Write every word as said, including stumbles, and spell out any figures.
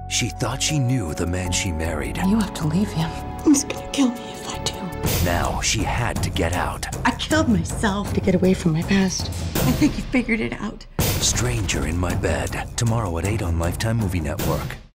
She thought she knew the man she married. You have to leave him. He's gonna kill me if I do. Now she had to get out. I killed myself to get away from my past. I think you figured it out. Stranger in My Bed. Tomorrow at eight on Lifetime Movie Network.